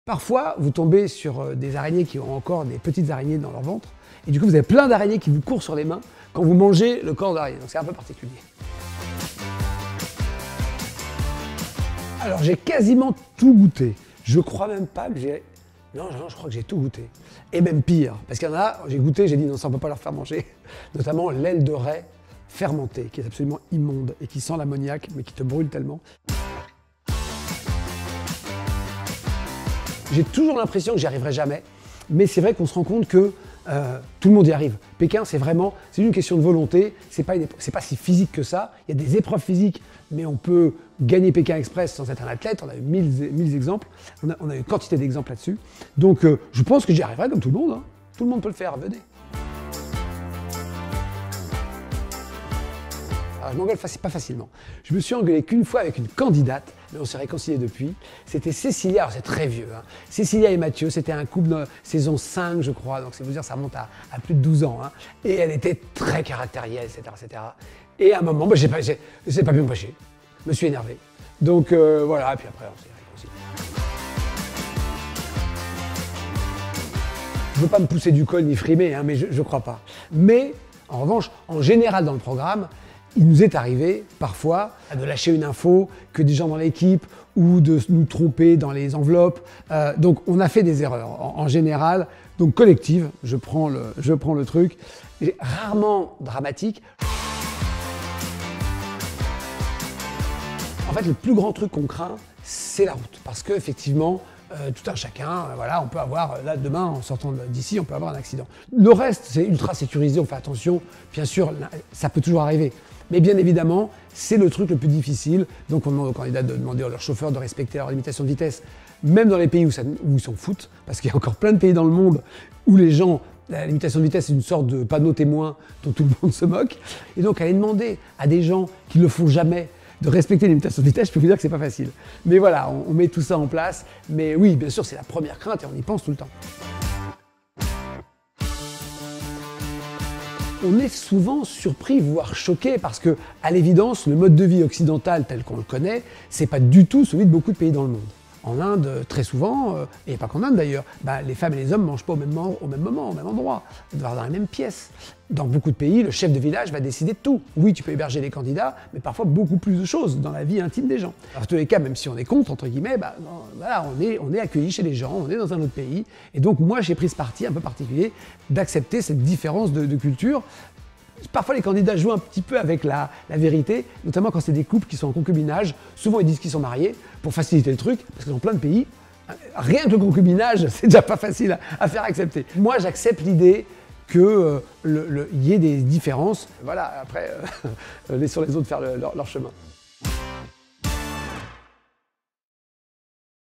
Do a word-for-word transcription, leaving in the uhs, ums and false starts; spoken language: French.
Parfois, vous tombez sur des araignées qui ont encore des petites araignées dans leur ventre, et du coup, vous avez plein d'araignées qui vous courent sur les mains quand vous mangez le corps d'araignée. Donc c'est un peu particulier. Alors j'ai quasiment tout goûté. Je crois même pas que j'ai... Non, non, je crois que j'ai tout goûté. Et même pire, parce qu'il y en a, j'ai goûté, j'ai dit non, ça on peut pas leur faire manger. Notamment l'aile de raie fermentée, qui est absolument immonde et qui sent l'ammoniac, mais qui te brûle tellement. J'ai toujours l'impression que j'y arriverai jamais, mais c'est vrai qu'on se rend compte que euh, tout le monde y arrive. Pékin, c'est vraiment, c'est une question de volonté, c'est pas, c'est pas si physique que ça. Il y a des épreuves physiques, mais on peut gagner Pékin Express sans être un athlète. On a eu mille, mille exemples, on a, on a eu une quantité d'exemples là-dessus. Donc euh, je pense que j'y arriverai comme tout le monde, hein. Tout le monde peut le faire, venez. Alors, je m'engueule pas facilement. Je me suis engueulé qu'une fois avec une candidate, mais on s'est réconciliés depuis. C'était Cécilia, alors c'est très vieux. Hein. Cécilia et Mathieu, c'était un couple de saison cinq, je crois, donc c'est vous dire, ça remonte à, à plus de douze ans. Hein. Et elle était très caractérielle, et cetera, et cetera. Et à un moment, bah, j'ai pas, j'ai, j'ai pas pu me cacher. Je me suis énervé. Donc euh, voilà, et puis après, on s'est réconciliés. Je veux pas me pousser du col ni frimer, hein, mais je, je crois pas. Mais, en revanche, en général dans le programme, il nous est arrivé, parfois, de lâcher une info que des gens dans l'équipe ou de nous tromper dans les enveloppes. Euh, donc, on a fait des erreurs, en, en général, donc collectives. Je prends le, je prends le truc. Et rarement dramatique. En fait, le plus grand truc qu'on craint, c'est la route. Parce qu'effectivement, euh, tout un chacun, euh, voilà, on peut avoir, là, demain, en sortant d'ici, on peut avoir un accident. Le reste, c'est ultra sécurisé, on fait attention. Bien sûr, ça peut toujours arriver. Mais bien évidemment, c'est le truc le plus difficile. Donc on demande aux candidats de demander à leurs chauffeurs de respecter leur limitation de vitesse, même dans les pays où, ça, où ils s'en foutent, parce qu'il y a encore plein de pays dans le monde où les gens, la limitation de vitesse est une sorte de panneau témoin dont tout le monde se moque. Et donc aller demander à des gens qui ne le font jamais de respecter les limitations de vitesse, je peux vous dire que c'est pas facile. Mais voilà, on, on met tout ça en place. Mais oui, bien sûr, c'est la première crainte et on y pense tout le temps. On est souvent surpris, voire choqué, parce que, à l'évidence, le mode de vie occidental tel qu'on le connaît, c'est pas du tout celui de beaucoup de pays dans le monde. En Inde, très souvent, euh, et pas qu'en Inde d'ailleurs, bah, les femmes et les hommes ne mangent pas au même, au même moment, au même endroit, dans la même pièce. Dans beaucoup de pays, le chef de village va décider de tout. Oui, tu peux héberger les candidats, mais parfois beaucoup plus de choses dans la vie intime des gens. Alors, en tous les cas, même si on est contre, entre guillemets, bah, non, voilà, on est, on est accueilli chez les gens, on est dans un autre pays. Et donc, moi, j'ai pris ce parti un peu particulier d'accepter cette différence de, de culture. Parfois, les candidats jouent un petit peu avec la, la vérité, notamment quand c'est des couples qui sont en concubinage. Souvent, ils disent qu'ils sont mariés pour faciliter le truc, parce que dans plein de pays, rien que le concubinage, c'est déjà pas facile à, à faire accepter. Moi, j'accepte l'idée qu'il euh, le, le, y ait des différences. Voilà, après, euh, laissons les autres faire le, leur, leur chemin.